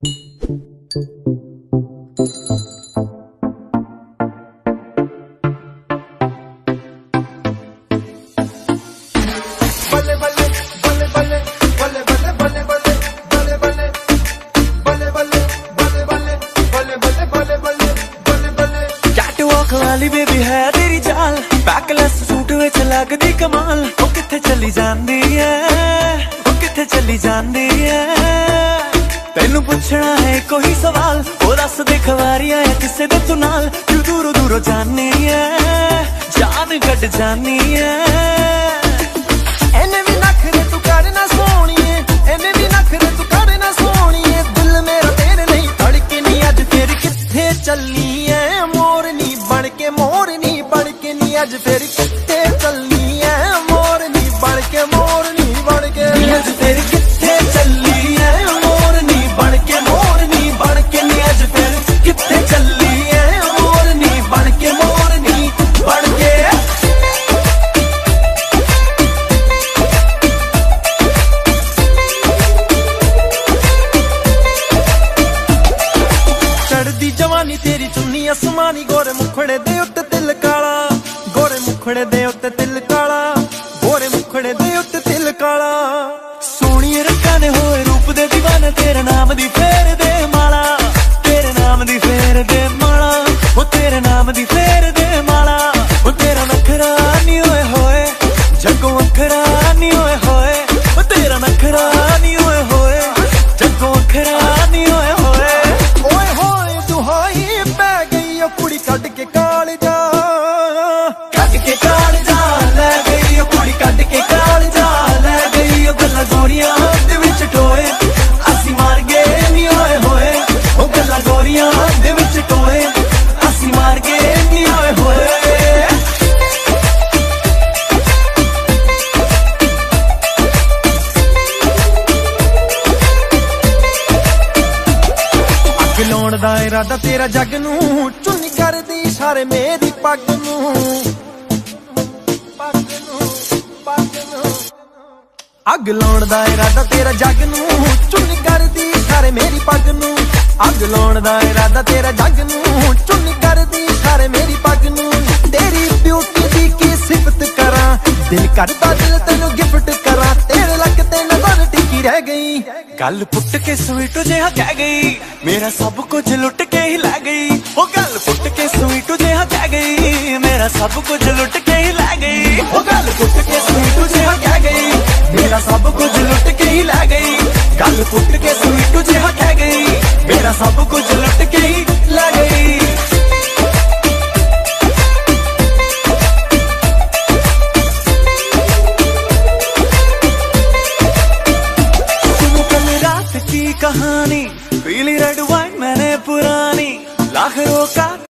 वाली बेबी है तेरी चाल, बैकलेस सूट विच लगदी कमाल। ओ किथे चली जांदी है, ओ किथे चली जांदी है। तेनू पुछना है कोई सवाल, ओ दस दे खवारियां है किसे दे तू नाल। तू दूरों दूरों जानी है, जान कट जानी है। एने भी नखरे तू करना सोहणीए, एने भी नखरे तू करना सोहणीए। दिल मेरा तेरे नहीं धड़के नी अज फिर किथे चली है। मोरनी बन के मोरनी बन के नी अज फिर किथे चली है। मोरनी बन के मोरनी बन के अज फिर किथे चली है। मोरनी बन के मोरनी बन के नी अज फिर किथे चली है। मोरनी बन के मोरनी बन के। चढ़दी जवानी तेरी चुन्नी आसमानी, गोरे मुखड़े दे उत्ते तिल काला। गोरे मुखड़े दे उत्ते तिल काला, गोरे मुखड़े दे उत्ते तिल काला। सोहणिए रंगां ने होए रूप दे दीवाने, तेरे नाम दी फेर दे माला। तेरे नाम दी फेर दे माला, ओ तेरे नाम दी फेर दे माला। ओ तेरा नखरा नी होए होए, जग्गों अखरा नी होए होए। ओ तेरा नखरा नी होए होए, जग्गों अखरा नी होए होए। ओए होए दुहाई पै गई ओ कुड़ी कट के काल जा, कट के काल जा लै गई ओ कुड़ी कट के काल जा लै गई। ओ गल्लां गोरियां दे विच टोए, असी मार गए नी होए होए। ओ गल्लां गोरियां दे विच टोए, असी मार गए नी होए होए। लाउण दा इरादा तेरा जग नू, चुन्नी करदी इशारे मेरी पग नू। अग लाउण दा इरादा तेरा जग नू, चुन्नी करदी इशारे मेरी पग नू। अग लाउण दा इरादा तेरा जग नू, चुन्नी करदी इशारे मेरी पग नू। तेरी ब्यूटी दी की सिफत करा, दिल करदा दिल तेनू गिफ्ट करा। तेरे लक ते नजर टिकी रह गई, गल पुट के स्वीट जिहा कह गई। मेरा सब कुछ लुट के ही लै गई। ओ गल पुट के स्वीट जिहा कह गई, मेरा सब कुछ लुट के ही लै गई। ओ गल पुट के स्वीट जिहा कह गई, मेरा सब कुछ लुट के ही लै गई। गल पुट के स्वीट जिहा कह गई, मेरा सब कुछ लुट के ही लै गई। सुनो कल रात की कहानी, पीली रेड वाइन मैंने पुरानी, लाख रोका